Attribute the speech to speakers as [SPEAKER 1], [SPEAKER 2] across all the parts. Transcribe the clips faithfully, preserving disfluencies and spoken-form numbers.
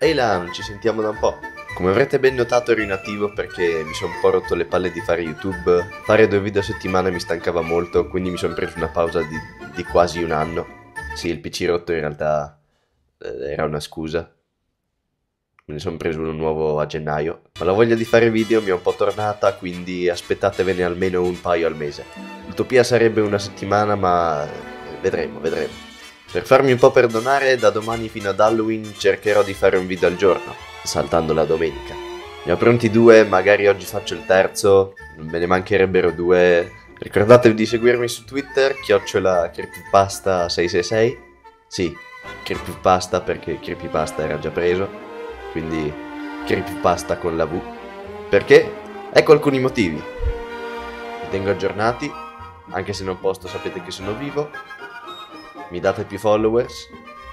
[SPEAKER 1] Ehi là, non ci sentiamo da un po'. Come avrete ben notato ero inattivo perché mi sono un po' rotto le palle di fare YouTube. Fare due video a settimana mi stancava molto, quindi mi sono preso una pausa di, di quasi un anno. Sì, il P C rotto in realtà eh, era una scusa. Me ne sono preso uno nuovo a gennaio. Ma la voglia di fare video mi è un po' tornata, quindi aspettatevene almeno un paio al mese. L'utopia sarebbe una settimana, ma vedremo, vedremo. Per farmi un po' perdonare, da domani fino ad Halloween cercherò di fare un video al giorno, saltando la domenica. Ne ho pronti due, magari oggi faccio il terzo, non me ne mancherebbero due. Ricordatevi di seguirmi su Twitter, chiocciola creepypasta sei sei sei. Sì, creepypasta perché creepypasta era già preso, quindi creepypasta con la V. Perché? Ecco alcuni motivi. Vi tengo aggiornati, anche se non posto sapete che sono vivo. Mi date più followers,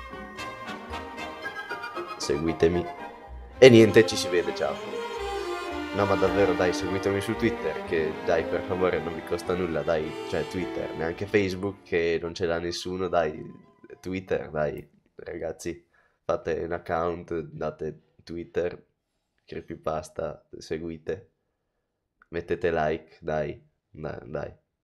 [SPEAKER 1] seguitemi e niente, ci si vede, ciao. No, ma davvero, dai, seguitemi su Twitter, che dai, per favore, non vi costa nulla, dai, cioè Twitter, neanche Facebook che non ce l'ha nessuno, dai, Twitter, dai, ragazzi, fate un account, date Twitter, creepypasta, seguite, mettete like, dai, dai, dai.